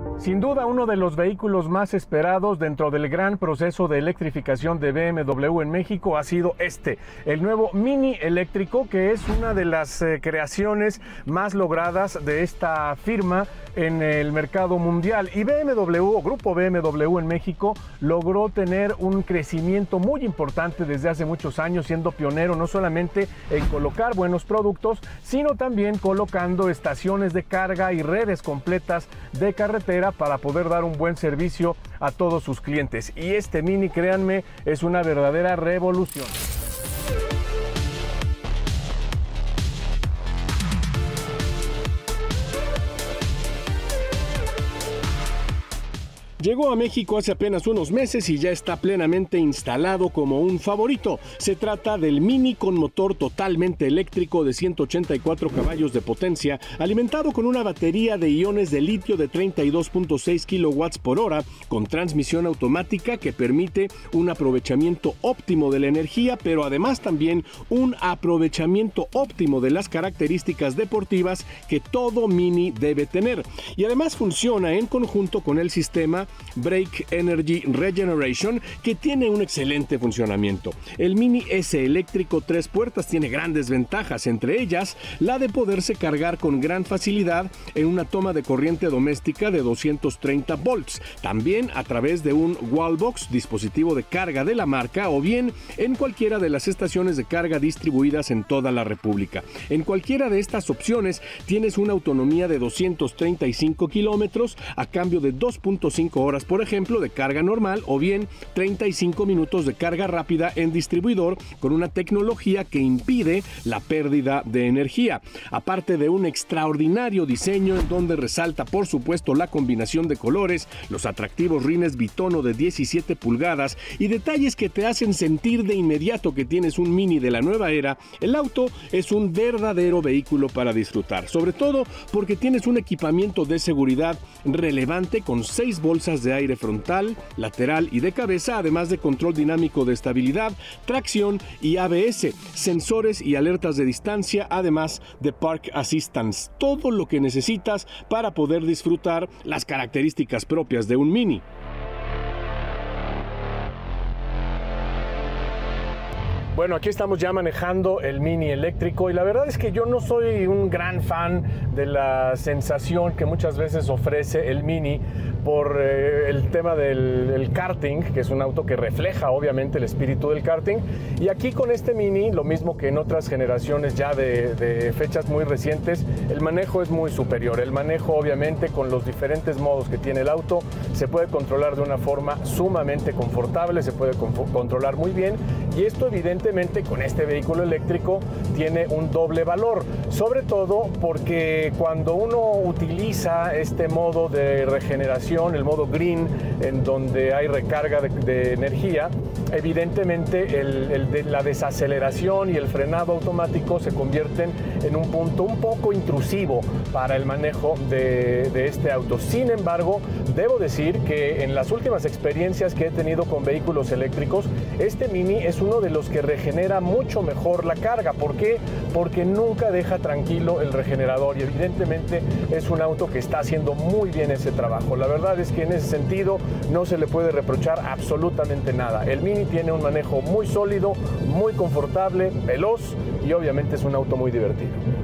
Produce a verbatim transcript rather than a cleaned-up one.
Sin duda, uno de los vehículos más esperados dentro del gran proceso de electrificación de B M W en México ha sido este, el nuevo Mini eléctrico, que es una de las eh, creaciones más logradas de esta firma en el mercado mundial. Y B M W, o Grupo B M W en México, logró tener un crecimiento muy importante desde hace muchos años, siendo pionero no solamente en colocar buenos productos, sino también colocando estaciones de carga y redes completas de carretera para poder dar un buen servicio a todos sus clientes. Y este Mini, créanme, es una verdadera revolución. Llegó a México hace apenas unos meses y ya está plenamente instalado como un favorito. Se trata del Mini con motor totalmente eléctrico de ciento ochenta y cuatro caballos de potencia, alimentado con una batería de iones de litio de treinta y dos punto seis kilowatts por hora, con transmisión automática que permite un aprovechamiento óptimo de la energía, pero además también un aprovechamiento óptimo de las características deportivas que todo Mini debe tener. Y además funciona en conjunto con el sistema Brake Energy Regeneration, que tiene un excelente funcionamiento. El Mini S eléctrico tres puertas tiene grandes ventajas, entre ellas la de poderse cargar con gran facilidad en una toma de corriente doméstica de doscientos treinta volts, también a través de un Wallbox, dispositivo de carga de la marca, o bien en cualquiera de las estaciones de carga distribuidas en toda la República. En cualquiera de estas opciones tienes una autonomía de doscientos treinta y cinco kilómetros a cambio de dos punto cinco horas, por ejemplo, de carga normal, o bien treinta y cinco minutos de carga rápida en distribuidor, con una tecnología que impide la pérdida de energía. Aparte de un extraordinario diseño en donde resalta, por supuesto, la combinación de colores, los atractivos rines bitono de diecisiete pulgadas y detalles que te hacen sentir de inmediato que tienes un Mini de la nueva era, el auto es un verdadero vehículo para disfrutar, sobre todo porque tienes un equipamiento de seguridad relevante con seis bolsas de aire frontal, lateral y de cabeza, además de control dinámico de estabilidad, tracción y A B S, sensores y alertas de distancia, además de Park Assistance, todo lo que necesitas para poder disfrutar las características propias de un Mini. Bueno, aquí estamos ya manejando el Mini eléctrico y la verdad es que yo no soy un gran fan de la sensación que muchas veces ofrece el Mini por eh, el tema del el karting, que es un auto que refleja obviamente el espíritu del karting. Y aquí con este Mini, lo mismo que en otras generaciones ya de, de fechas muy recientes, el manejo es muy superior. El manejo obviamente con los diferentes modos que tiene el auto se puede controlar de una forma sumamente confortable, se puede controlar muy bien, y esto evidentemente con este vehículo eléctrico tiene un doble valor, sobre todo porque cuando uno utiliza este modo de regeneración, el modo green, en donde hay recarga de, de energía, evidentemente el, el de la desaceleración y el frenado automático se convierten en un punto un poco intrusivo para el manejo de, de este auto. Sin embargo, debo decir que en las últimas experiencias que he tenido con vehículos eléctricos, este Mini es uno de los que regenera mucho mejor la carga. ¿Por qué? Porque nunca deja tranquilo el regenerador y evidentemente es un auto que está haciendo muy bien ese trabajo. La verdad es que en ese sentido no se le puede reprochar absolutamente nada. El Mini tiene un manejo muy sólido, muy confortable, veloz y obviamente es un auto muy divertido.